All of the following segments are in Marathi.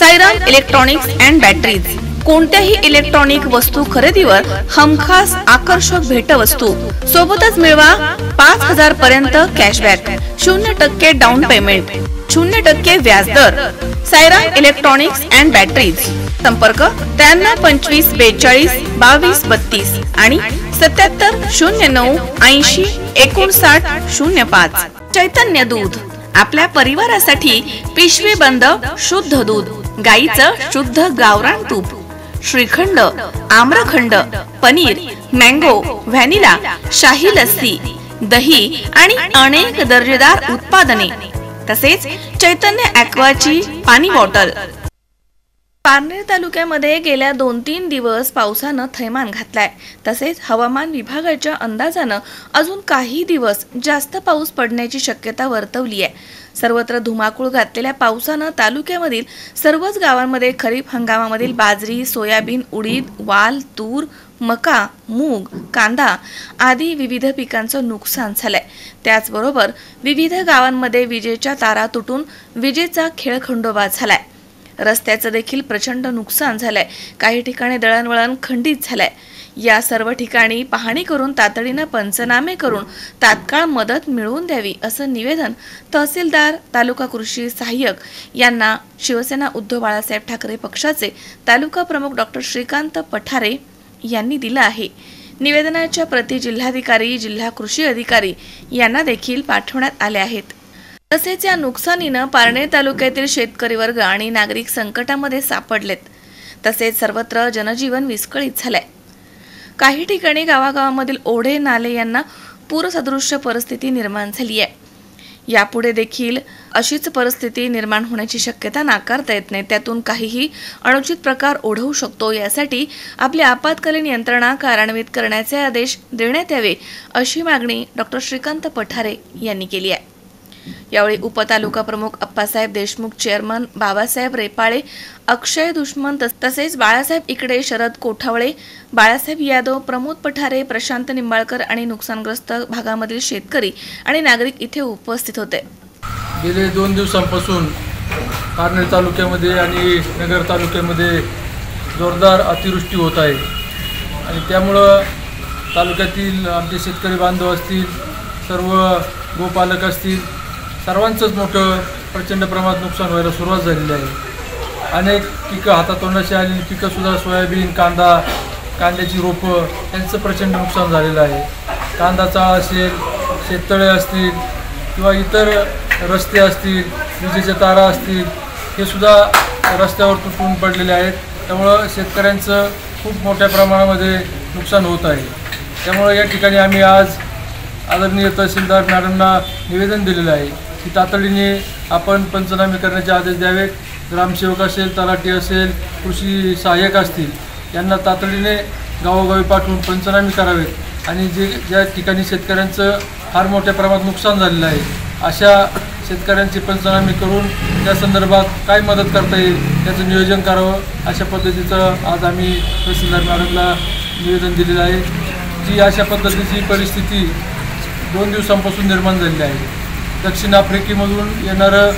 साईराम इलेक्ट्रॉनिक्स अँड बॅटरीज कोणत्याही इलेक्ट्रॉनिक वस्तू खरेदीवर हमखास आकर्षक भेटवस्तू सोबतच मिळवा 5000 पर्यंत कॅशबॅक, 0% डाऊन पेमेंट, 0% व्याजदर। साईराम इलेक्ट्रॉनिक्स अँड बॅटरीज, संपर्क 93 25 42 22 32 आणि 77 09 80 59 05। चैतन्य दूध, आपल्या परिवारासाठी पिशवी बंद शुद्ध दूध, गाईचं शुद्ध गावरान तूप, श्रीखंड, आम्रखंड, पनीर, मँगो, व्हॅनिला, शाही लस्सी, दही आणि अनेक दर्जेदार उत्पादने, तसेच चैतन्य ॲक्वाची पाणी बॉटल। पारनेर तालुक्यामध्ये गेल्या 2-3 दिवस पावसानं थैमान घातलाय। तसेच हवामान विभागाच्या अंदाजानं अजून काही दिवस जास्त पाऊस पडण्याची शक्यता वर्तवली आहे। सर्वत्र धुमाकूळ घातलेल्या पावसानं तालुक्यामधील सर्वच गावांमध्ये खरीप हंगामामधील बाजरी, सोयाबीन, उडीद, वाल, तूर, मका, मूग, कांदा आदी विविध पिकांचं नुकसान झालंय। त्याचबरोबर विविध गावांमध्ये विजेच्या तारा तुटून विजेचा खेळखंडोबा झालाय। रस्त्याचं देखील प्रचंड नुकसान झालंय। काही ठिकाणी दळणवळण खंडित झालंय। या सर्व ठिकाणी पाहणी करून तातडीने पंचनामे करून तात्काळ मदत मिळवून द्यावी असं निवेदन तहसीलदार, तालुका कृषी सहाय्यक यांना शिवसेना उद्धव बाळासाहेब ठाकरे पक्षाचे तालुका प्रमुख डॉक्टर श्रीकांत पठारे यांनी दिलं आहे। निवेदनाच्या प्रति जिल्हाधिकारी, जिल्हा कृषी अधिकारी यांना देखील पाठवण्यात आले आहेत। तसेच या नुकसानीनं पारनेर तालुक्यातील शेतकरी वर्ग आणि नागरिक संकटामध्ये सापडलेत। तसेच सर्वत्र जनजीवन विस्कळीत झालंय। काही ठिकाणी गावागावांमधील ओढे, नाले यांना पूरसदृश्य परिस्थिती निर्माण झाली आहे। यापुढे देखील अशीच परिस्थिती निर्माण होण्याची शक्यता नाकारता येत नाही। त्यातून काहीही अनुचित प्रकार ओढवू शकतो। यासाठी आपली आपत्कालीन यंत्रणा कार्यान्वित करण्याचे आदेश देण्यात यावे अशी मागणी डॉक्टर श्रीकांत पठारे यांनी केली आहे। यावेळी उपतालुका प्रमुख अप्पासाहेब देशमुख, चेअरमन बाबासाहेब रेपाळे, अक्षय दुश्मन, तसेच बाळासाहेब इकडे, शरद कोठावळे, बाळासाहेब यादव, प्रमोद पठारे, प्रशांत निंबाळकर आणि नुकसानग्रस्त भागामधील शेतकरी आणि नागरिक इथे उपस्थित होते। गेले 2 दिवसांपासून पारनेर तालुक्यामध्ये आणि नगर तालुक्यामध्ये जोरदार अतिवृष्टी होत आहे आणि त्यामुळं तालुक्यातील आमचे शेतकरी बांधव असतील, सर्व गोपालक असतील, सर्वांचंच मोठं प्रचंड प्रमाणात नुकसान व्हायला सुरुवात झालेली आहे। अनेक पिकं हातातोंडाशी आलेली पिकंसुद्धा, सोयाबीन, कांदा, कांद्याची रोपं यांचं प्रचंड नुकसान झालेलं आहे। कांदा चाळ असेल, शेततळे असतील किंवा इतर रस्ते असतील, विजेच्या तारा असतील, हे सुद्धा रस्त्यावर तुटून पडलेले आहेत। त्यामुळं शेतकऱ्यांचं खूप मोठ्या प्रमाणामध्ये नुकसान होत आहे। त्यामुळं या ठिकाणी आम्ही आज आदरणीय तहसीलदार मॅडमना निवेदन दिलेलं आहे की तातडीने आपण पंचनामे करण्याचे आदेश द्यावेत। ग्रामसेवक असेल, तलाठी असेल, कृषी सहाय्यक असतील, यांना तातडीने गावोगावी पाठवून पंचनामे करावेत आणि ज्या ठिकाणी शेतकऱ्यांचं फार मोठ्या प्रमाणात नुकसान झालेलं आहे अशा शेतकऱ्यांचे पंचनामे करून त्या संदर्भात काय मदत करता येईल त्याचं नियोजन करावं, अशा पद्धतीचं आज आम्ही तहसीलदार मॅडमला निवेदन दिलेलं आहे। जी अशा पद्धतीची परिस्थिती 2 दिवसांपासून निर्माण झालेली आहे। दक्षिण आफ्रिकेमधून येणारं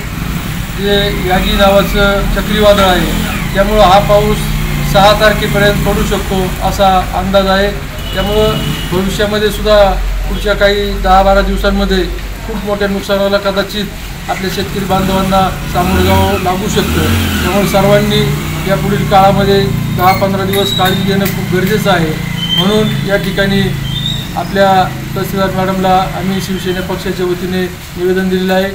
जे यागी नावाचं चक्रीवादळ आहे, त्यामुळं हा पाऊस 6 तारखेपर्यंत पडू शकतो असा अंदाज आहे। त्यामुळं भविष्यामध्ये सुद्धा पुढच्या काही 10-12 दिवसांमध्ये खूप मोठ्या नुकसानाला कदाचित आपल्या शेतकरी बांधवांना सामोरं जावं लागू शकतं। त्यामुळे सर्वांनी यापुढील काळामध्ये 10-15 दिवस काळजी घेणं खूप गरजेचं आहे। म्हणून या ठिकाणी आपल्या तहसीलदार मॅडमला आम्ही शिवसेना पक्षाच्या वतीने निवेदन दिलेलं आहे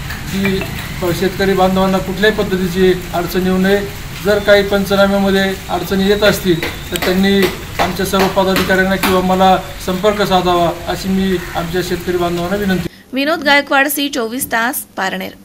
की शेतकरी बांधवांना कुठल्याही पद्धतीची अडचण येऊ नये। जर काही पंचनाम्यामध्ये अडचणी येत असतील तर त्यांनी आमच्या सर्व पदाधिकाऱ्यांना किंवा मला संपर्क साधावा अशी मी आमच्या शेतकरी बांधवांना विनंती। विनोद गायकवाड, C24 तास, पारनेर।